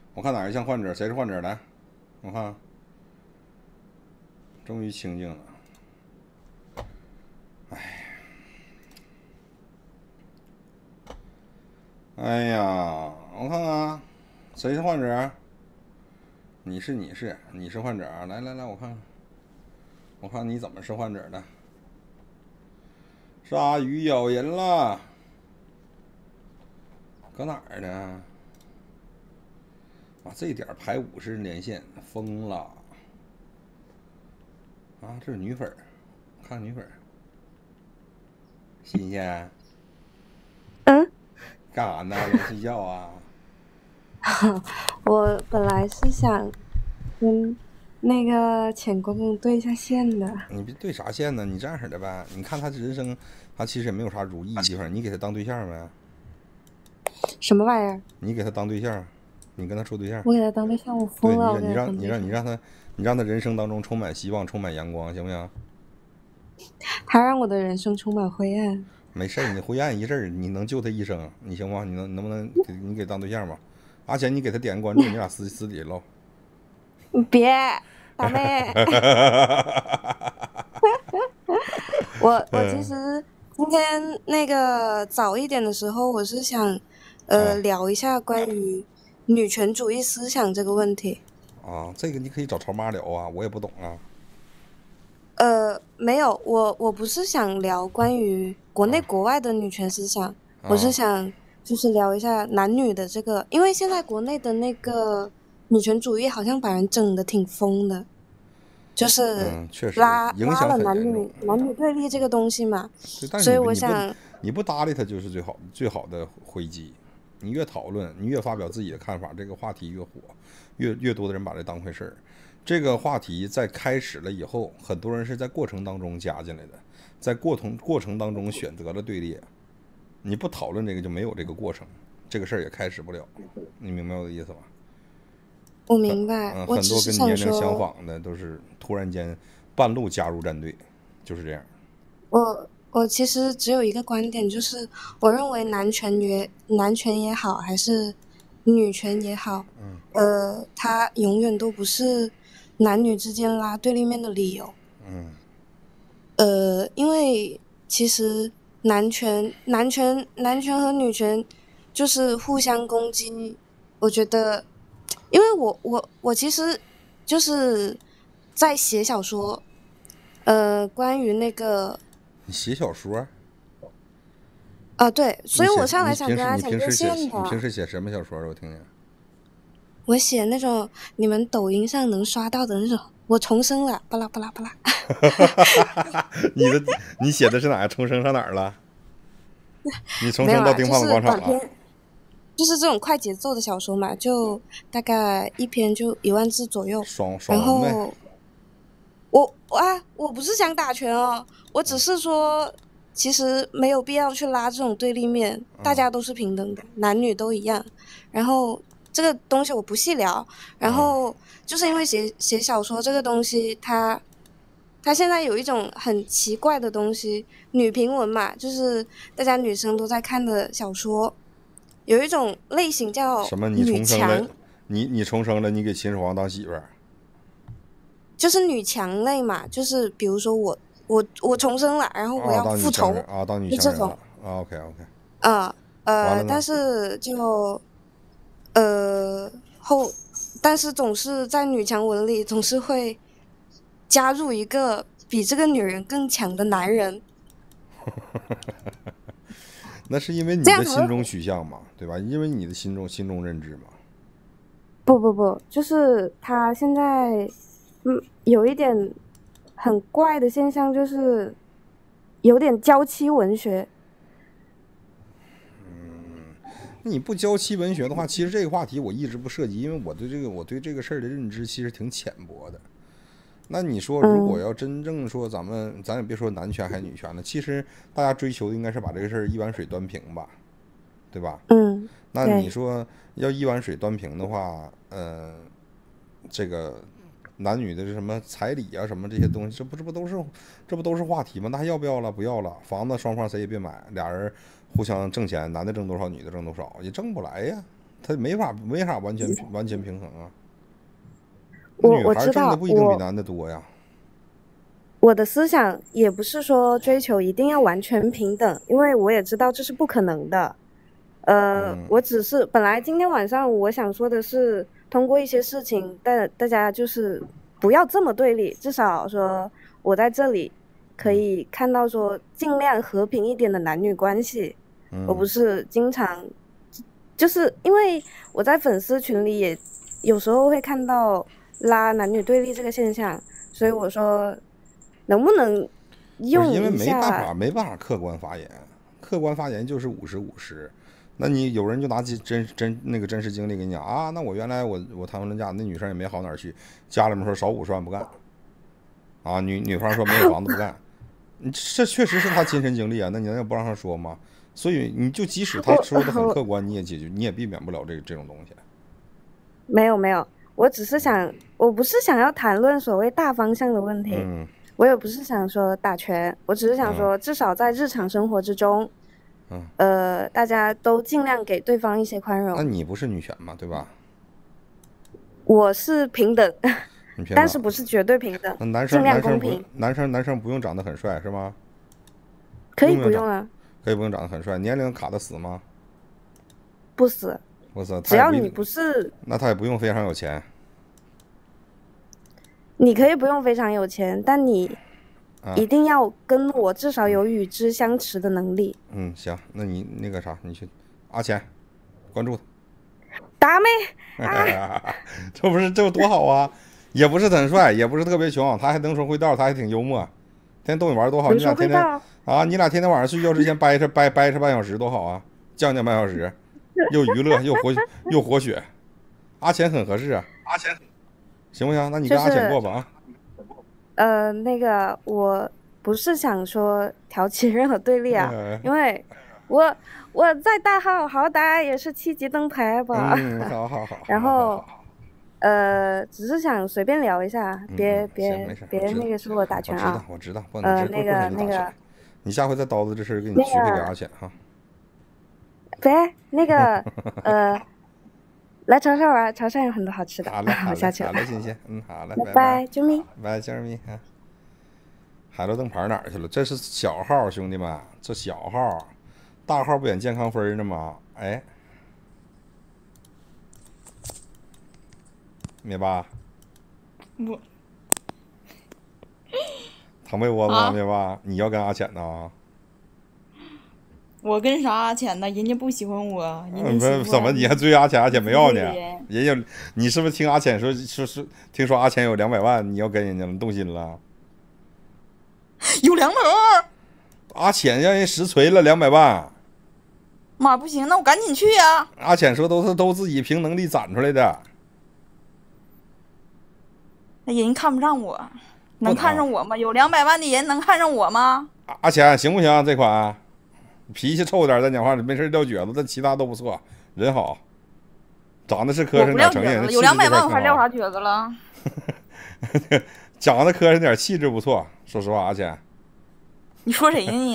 我看哪个像患者，谁是患者？来，我看，终于清静了。哎呀，我看看，谁是患者？你是患者。来来来，我看看，我看你怎么是患者的。鲨鱼咬人了，搁哪儿呢？啊，这点排50连线，疯了！啊，这是女粉儿，看女粉儿，新鲜。 嗯， 干啥呢？在睡觉啊？ 我本来是想跟那个浅公公对一下线的。 你别对啥线呢？你这样式的呗。你看他这人生，他其实也没有啥如意的地方。你给他当对象没？ 什么玩意儿？ 你给他当对象，你跟他处对象。 我给他当对象，我对疯了！我给他当对象， 你让他人生当中充满希望，充满阳光，行不行？ 他让我的人生充满灰暗。 没事你灰暗一阵儿，你能救他一生，你行吗？能不能给当对象吧？而且你给他点个关注，你俩私底唠。 别，大妹。我其实今天那个早一点的时候，我是想啊聊一下关于女权主义思想这个问题。 啊，这个你可以找潮妈聊啊，我也不懂啊。 没有，我不是想聊关于国内国外的女权思想，我是啊， 想就是聊一下男女的这个，因为现在国内的那个女权主义好像把人整的挺疯的，就是嗯，确实影响拉了很严重。 男女对立这个东西嘛， 对，但是所以我想， 你不搭理他就是最好的回击。你越讨论，你越发表自己的看法，这个话题越火，越多的人把这当回事儿。这个话题在开始了以后，很多人是在过程当中加进来的，在过程当中选择了队列。你不讨论这个就没有这个过程，这个事儿也开始不了。你明白我的意思吧？ 我明白，我很多跟你只是想年龄相说， 仿的都是突然间半路加入战队，就是这样。 我其实只有一个观点，就是我认为男权也好，还是女权也好，它永远都不是男女之间拉对立面的理由。因为其实男权和女权就是互相攻击。我觉得，因为我其实就是在写小说，关于那个你写小说？ 对，所以我上来想跟他讲对线你平的。 时写什么小说的？我听听。 我写那种你们抖音上能刷到的那种，我重生了，巴拉巴拉巴拉。 你的你写的是哪？重生上哪儿了？你重没有啦， 生到丁胖子就是广场了？ 短篇，就是这种快节奏的小说嘛，就大概一篇就1万字左右。然爽文呗。 后我不是想打拳哦，我只是说，其实没有必要去拉这种对立面，大家都是平等的，男女都一样。然后这个东西我不细聊。然后就是因为写小说这个东西，它现在有一种很奇怪的东西，女频文嘛，就是大家女生都在看的小说，有一种类型叫什么？你重生了？ 女强， 你重生了？你给秦始皇当媳妇儿？ 就是女强类嘛，就是比如说我重生了，然后我啊， 要当女复仇， 强人啊，当女就这种。 强人了啊？OK OK。 呃但完了呢？ 是就呃后，但是总是在女强文里总是会加入一个比这个女人更强的男人， 那是因为你这样才会的心中取向嘛，对吧？因为你的心中认知嘛。 不，就是他现在有一点很怪的现象，就是有点娇妻文学。 你不教妻文学的话，其实这个话题我一直不涉及，因为我对这个事儿的认知其实挺浅薄的。那你说，如果嗯要真正说咱也别说男权还是女权了，其实大家追求的应该是把这个事儿一碗水端平吧，对吧？ 嗯， 那你对。 说要一碗水端平的话，这个男女的什么彩礼啊什么这些东西，这不都是话题吗？那还要不要了？不要了，房子双方谁也别买，俩人互相挣钱，男的挣多少，女的挣多少，也挣不来呀， 他没法完全平衡啊。女孩我知道， 挣的不一定比男的多呀。 我的思想也不是说追求一定要完全平等，因为我也知道这是不可能的。我只是本来今天晚上我想说的是，通过一些事情，大家就是不要这么对立，至少说我在这里可以看到说尽量和平一点的男女关系，而不是经常就是因为我在粉丝群里也有时候会看到拉男女对立这个现象，所以我说能不能用因为一下？ 没办法客观发言，客观发言就是50-50。那你有人就拿真实经历跟你讲啊，那我原来我谈婚论嫁，那女生也没好哪儿去，家里面说少50万不干，啊，女方说没有房子不干，这确实是他亲身经历啊，那你难道不让他说吗？所以你就即使他说的很客观，你也避免不了这种东西。 没有，我不是想要谈论所谓大方向的问题，我也不是想说打拳，我只是想说，至少在日常生活之中，大家都尽量给对方一些宽容。 那你不是女权嘛，对吧？ 我是平等，但是不是绝对平等。 那尽量公平。 男生不用长得很帅是吗？ 可以不用啊。 可以不用长得很帅，年龄卡得死吗？ 不死。 不死， 只要你不是。 那他也不用非常有钱。 你可以不用非常有钱，但你一定要跟我至少有与之相持的能力。 行，那你那个啥，你去阿钱，关注他。 达妹， 这不多好啊！也不是很帅，也不是特别穷，他还能说会道，他还挺幽默，天天逗你玩多好。你俩天天啊，你俩天天晚上睡觉之前掰扯半小时多好啊，将半小时，又娱乐又活血。阿钱很合适啊，阿钱行不行？那你跟阿钱过吧啊。那个我不是想说挑起任何对立啊，因为我在大号好歹也是7级灯牌吧。 好。 然后只是想随便聊一下，别那个说我打拳啊。 我知道，不能那个，你下回再刀子这事给你许配给阿钱哈。 别那个来潮汕玩，潮汕有很多好吃的。 好嘞， 我下去了。 好嘞，欣欣，好嘞， 拜拜，啾咪， 拜，啾咪啊。海螺灯牌哪儿去了？这是小号，兄弟们，这小号，大号不演健康分呢吗？哎，灭霸， 我唐被窝子吗？灭霸，你要跟阿浅呢？ 我跟啥阿浅呢？人家不喜欢我， 怎么你还追阿浅？阿浅没要你？人家你是不是听阿浅说听说阿浅有200万，你要跟人家了，动心了？ 有200万？ 阿浅让人实锤了200万。 妈不行，那我赶紧去呀！ 阿浅说都自己凭能力攒出来的。 那人看不上我，能看上我吗？有200万的人能看上我吗？ 阿浅行不行？这款脾气臭点，咱讲话没事撂蹶子，但其他都不错，人好，长得是磕碜点，承认。 有200万我还撂啥蹶子了？ 长得磕碜点，气质不错。说实话，阿浅， 你说谁呢你？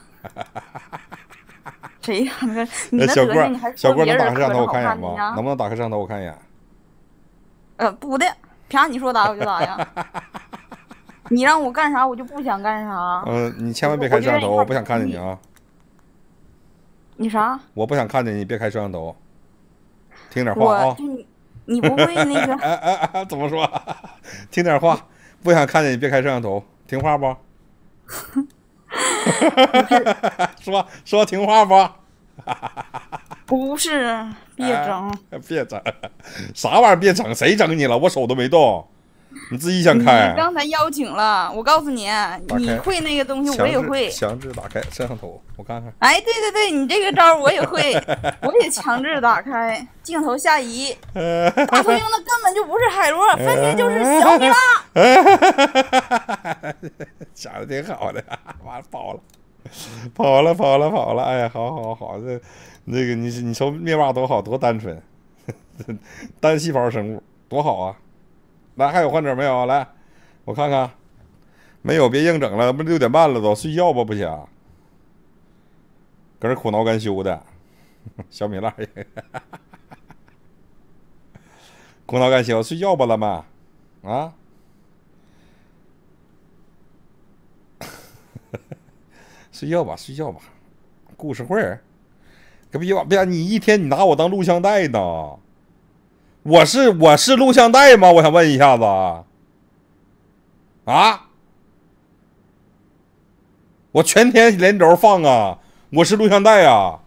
谁呀？你那小哥，你还小哥能打开摄像头我看一眼吗？能不能打开摄像头我看一眼？ 不的，凭啥你说打我就打呀？你让我干啥我就不想干啥。 你千万别开摄像头，我不想看见你啊。 你啥？ 我不想看见你，别开摄像头。听点话啊！ 你不会那个？ 怎么说？听点话，不想看见你，别开摄像头，听话不？说听话不？ 不是，别整， 别整，啥玩意儿别整？谁整你了？我手都没动，你自己想开。 你刚才邀请了，我告诉你，你会那个东西，我也会。 强制打开摄像头，我看看。 哎，对，你这个招我也会，我也强制打开镜头下移。大头用的根本就不是海螺，分明就是小米辣。 想的挺好的，完了跑了！哎呀，好，那个你瞅灭霸多好，多单纯，单细胞生物多好啊！来，还有患者没有？来，我看看，没有别硬整了，不6点半了都，睡觉吧不行，搁这苦恼干休的，小米辣空桃干笑，睡觉吧，咱们啊。睡觉吧，睡觉吧。故事会儿，可别，你一天你拿我当录像带呢？我是录像带吗？我想问一下子啊，我全天连轴放啊，我是录像带啊。